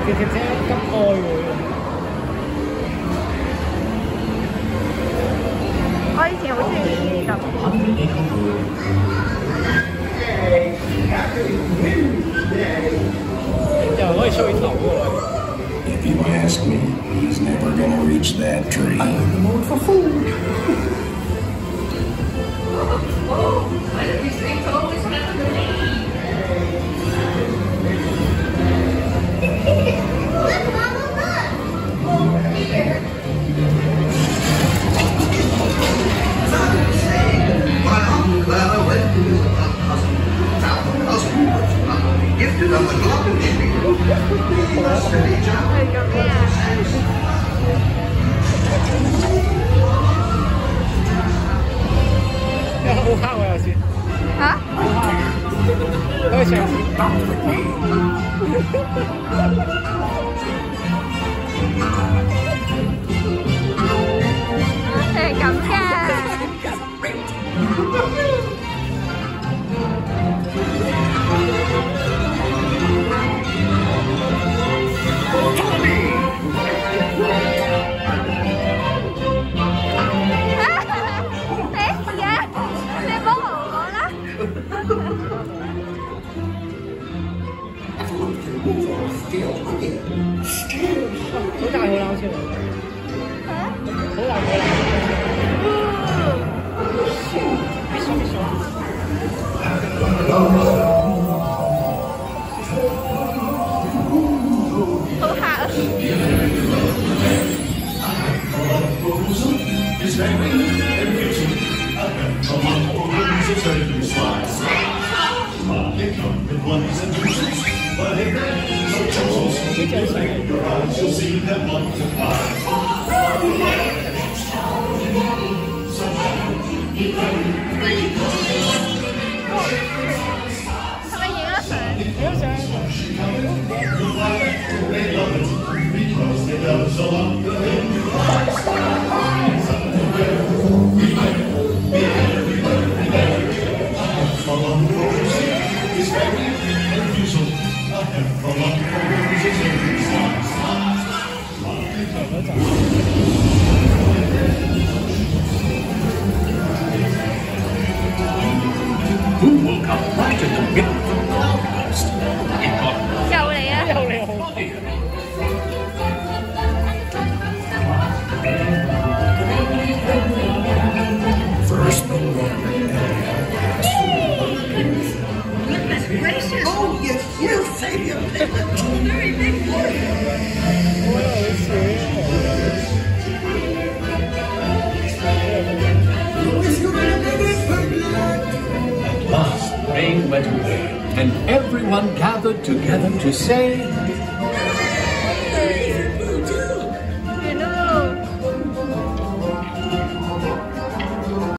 其實真係急開喎。 我以前好中意呢啲咁。 又可以吹頭喎。 If you ask me, he's never gonna reach that tree. I'm in the mood for food. Why do these things always happen to me? Look, Mama, look! Oh, dear. My Aunt Clara went to visit her cousin, found her cousin was lovely, gifted her with love and beauty. Silly child. 好黑喎有時。 嚇？ 可以上。 係咁嘅。 好大好冷先。好大好冷。必須。 好嚇啊！係咪影咗相？影咗相。 Who will come right in the middle of the broadcast? 又嚟啊！ 又嚟好。 First the water. Goodness gracious! Oh, yes, Savior. Very big one. At last, the rain went away, and everyone gathered together to say